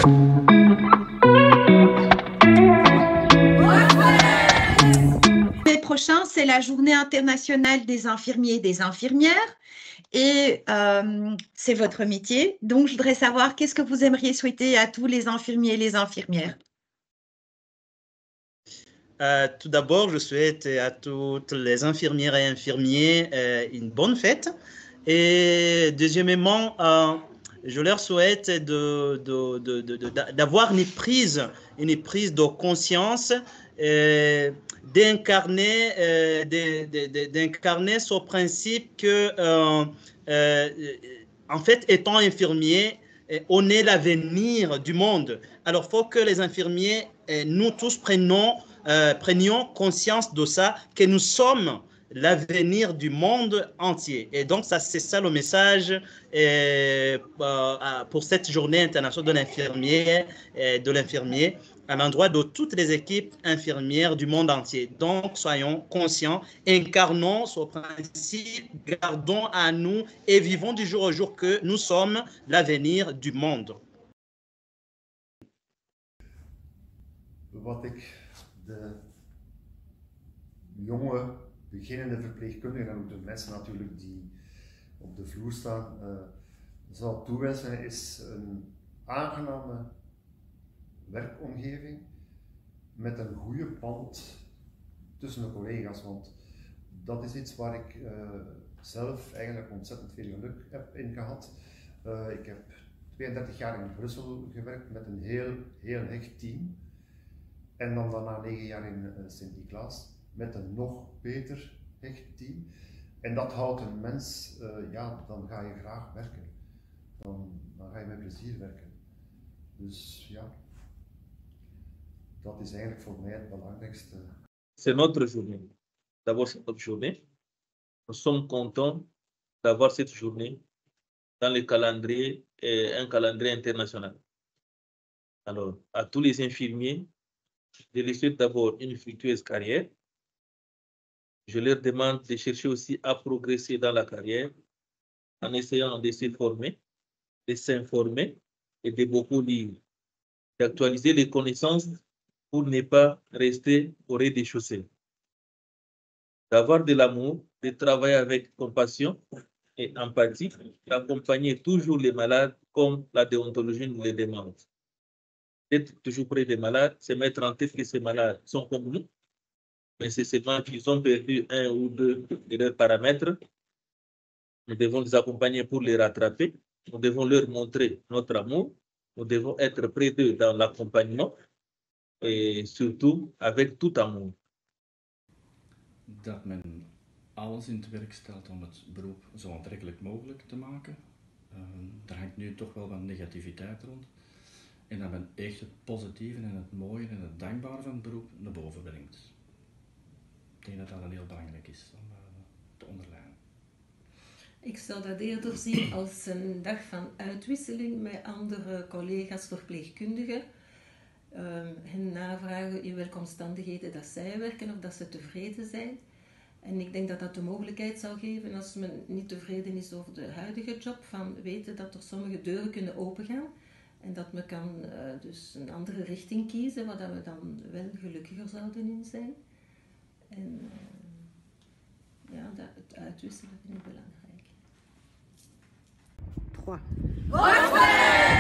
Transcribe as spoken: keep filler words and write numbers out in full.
Le prochain, c'est la journée internationale des infirmiers et des infirmières. Et euh, c'est votre métier. Donc, je voudrais savoir qu'est-ce que vous aimeriez souhaiter à tous les infirmiers et les infirmières. Euh, tout d'abord, je souhaite à toutes les infirmières et infirmiers euh, une bonne fête. Et deuxièmement, euh, je leur souhaite de, de, de, de, de, d'avoir une prise, une prise de conscience, euh, d'incarner, euh, d'incarner ce principe que, euh, euh, en fait, étant infirmier, on est l'avenir du monde. Alors, il faut que les infirmiers, nous tous, prenons Euh, prenions conscience de ça, que nous sommes l'avenir du monde entier. Et donc, ça, c'est ça le message euh, pour cette journée internationale de l'infirmier, euh, de l'infirmier, à l'endroit de toutes les équipes infirmières du monde entier. Donc, soyons conscients, incarnons ce principe, gardons à nous et vivons du jour au jour que nous sommes l'avenir du monde. Wat ik de jonge, beginnende verpleegkundigen en ook de mensen natuurlijk die op de vloer staan, uh, zal toewensen is een aangename werkomgeving met een goede band tussen de collega's, want dat is iets waar ik uh, zelf eigenlijk ontzettend veel geluk heb in gehad. Uh, ik heb tweeëndertig jaar in Brussel gewerkt met een heel, heel hecht team. En dan daarna negen jaar in uh, Sint-Niklaas met een nog beter hecht team. En dat houdt een mens, uh, ja, dan ga je graag werken. Dan, dan ga je met plezier werken. Dus ja, dat is eigenlijk voor mij het belangrijkste. C'est notre journée. D'abord, c'est notre journée. Nous sommes contents d'avoir cette journée dans le calendrier, et un calendrier international. Alors, à tous les infirmiers, je leur souhaite d'abord une fructueuse carrière. Je leur demande de chercher aussi à progresser dans la carrière en essayant de se former, de s'informer et de beaucoup lire, d'actualiser les connaissances pour ne pas rester au rez-de-chaussée, d'avoir de l'amour, de travailler avec compassion et empathie, d'accompagner toujours les malades comme la déontologie nous le demande. D'être toujours près des malades, c'est mettre en tête que ces malades sont comme nous, mais c'est seulement qu'ils ont perdu un ou deux de leurs paramètres. Nous devons les accompagner pour les rattraper. Nous devons leur montrer notre amour. Nous devons être près d'eux dans l'accompagnement et surtout avec tout amour. Dat men alles in het werk stelt om het beroep zo aantrekkelijk mogelijk te maken. Uh, daar hangt nu toch wel wat negativiteit rond. En dat men echt het positieve en het mooie en het dankbare van het beroep naar boven brengt. Ik denk dat dat een heel belangrijk is om uh, te onderlijnen. Ik zou dat eerder zien als een dag van uitwisseling met andere collega's verpleegkundigen. Um, hen navragen in welke omstandigheden dat zij werken of dat ze tevreden zijn. En ik denk dat dat de mogelijkheid zou geven als men niet tevreden is over de huidige job, van weten dat er sommige deuren kunnen opengaan. En dat men kan uh, dus een andere richting kiezen, waar we dan wel gelukkiger zouden in zijn. En uh, ja, dat, het uitwisselen vind ik belangrijk. Trois.